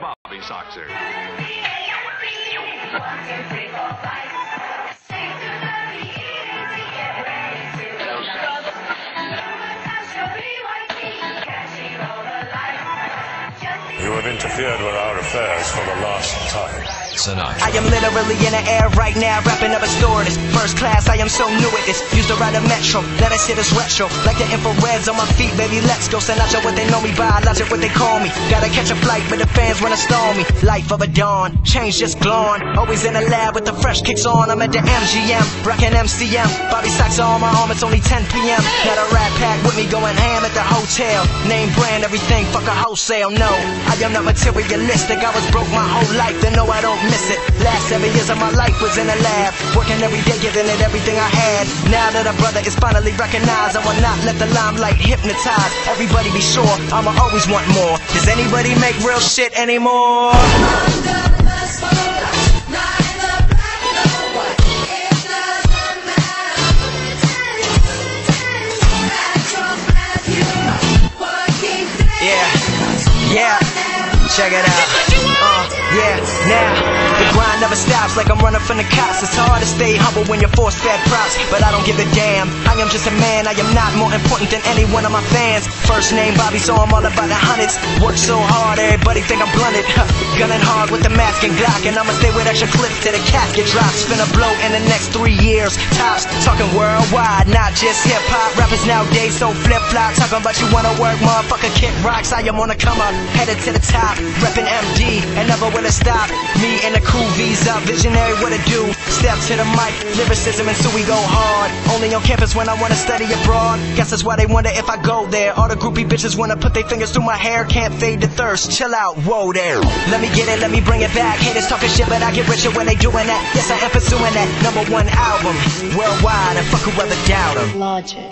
Bobby Soxer. You have interfered with our affairs for the last time. Sinatra. I am literally in the air right now, wrapping up a stewardess. First class, I am so new at this. Used to ride a metro, now that shit is retro. Like the infrareds on my feet, baby, let's go. Sinatra, what they know me by, logic, what they call me. Gotta catch a flight, but the fans wanna stall me. Life of a dawn, change just glowing. Always in the lab with the fresh kicks on. I'm at the MGM, rockin' MCM. Bobby Soxer on my arm, it's only 10 p.m. Got a rat pack with me going ham at the hotel. Name brand, everything, fuck a wholesale, no. I am not materialistic, I was broke my whole life, then no, I don't miss it. Last 7 years of my life was in the lab, working every day, giving it everything I had. Now that a brother is finally recognized, I will not let the limelight hypnotize. Everybody be sure, I'ma always want more. Does anybody make real shit anymore? Yeah, check it out. Yeah, now the grind never stops like I'm running from the cops. It's hard to stay humble when you're force-fed props, but I don't give a damn. I am just a man, I am not more important than any one of my fans. First name Bobby, so I'm all about the hundreds. Work so hard, everybody think I'm blunted. Gunning hard with the mask and Glock, and I'ma stay with extra clips till the casket drops. Finna blow in the next 3 years, tops. Talking worldwide, not just hip-hop. Rappers nowadays so flip-flop, talking about you wanna work, motherfucker, kick rocks. I am on the come up, headed to the top, reppin' MD, and never will it stop. Me and the crew visa, visionary, what it do? Step to the mic, lyricism, and so we go hard. Only on campus when I wanna study abroad. Guess that's why they wonder if I go there. All the groupie bitches wanna put their fingers through my hair. Can't fade the thirst, chill out, whoa there. Let me get it, let me bring it back. Haters talking shit, but I get richer when they doing that. Yes, I am pursuing that #1 album worldwide, and fuck whoever doubt 'em. Logic.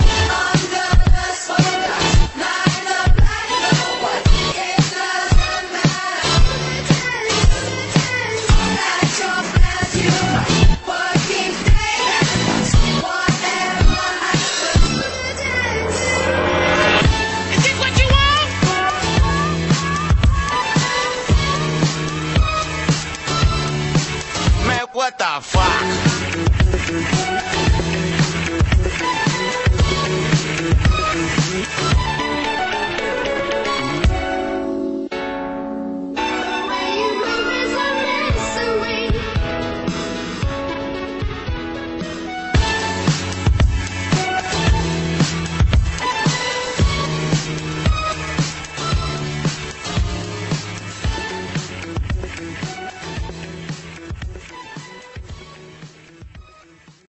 What the fuck?